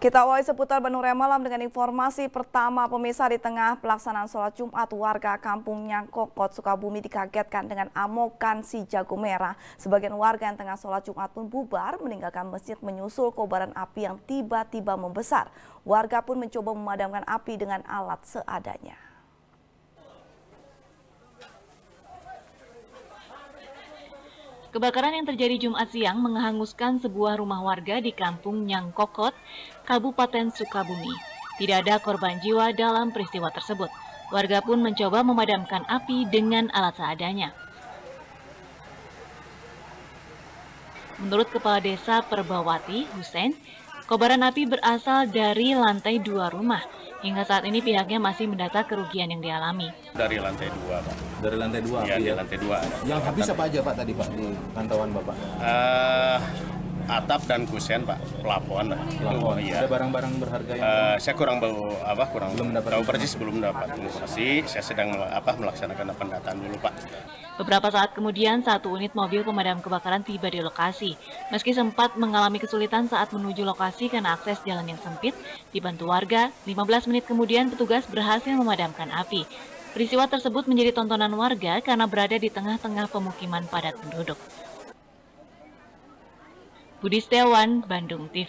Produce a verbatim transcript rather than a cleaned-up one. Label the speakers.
Speaker 1: Kita awali seputar Bandung Raya Malam dengan informasi pertama. Pemirsa, di tengah pelaksanaan sholat Jumat, warga kampung Nyangkokot, Sukabumi dikagetkan dengan amokan si jago merah. Sebagian warga yang tengah sholat Jumat pun bubar meninggalkan masjid menyusul kobaran api yang tiba-tiba membesar. Warga pun mencoba memadamkan api dengan alat seadanya.
Speaker 2: Kebakaran yang terjadi Jumat siang menghanguskan sebuah rumah warga di kampung Nyangkokot, Kabupaten Sukabumi. Tidak ada korban jiwa dalam peristiwa tersebut. Warga pun mencoba memadamkan api dengan alat seadanya. Menurut Kepala Desa Perbawati, Husein, kobaran api berasal dari lantai dua rumah. Hingga saat ini pihaknya masih mendata kerugian yang dialami.
Speaker 3: Dari lantai dua, Pak.
Speaker 4: Dari lantai dua?
Speaker 3: Iya,
Speaker 4: iya.
Speaker 3: di lantai dua.
Speaker 4: Yang habis apa aja, Pak, tadi, Pak, di pantauan Bapak?
Speaker 3: Uh, atap dan kusen, Pak. Pelafon.
Speaker 4: Pelafon.
Speaker 3: Iya.
Speaker 4: Ada barang-barang berharga yang...
Speaker 3: Uh, saya kurang tahu apa, kurang
Speaker 4: belum mendapat
Speaker 3: tahu persis, belum mendapat informasi. Saya sedang apa melaksanakan pendataan dulu, Pak.
Speaker 2: Beberapa saat kemudian, satu unit mobil pemadam kebakaran tiba di lokasi. Meski sempat mengalami kesulitan saat menuju lokasi karena akses jalan yang sempit, dibantu warga, lima belas menit kemudian petugas berhasil memadamkan api. Peristiwa tersebut menjadi tontonan warga karena berada di tengah-tengah pemukiman padat penduduk. Budi Setiawan, Bandung T V.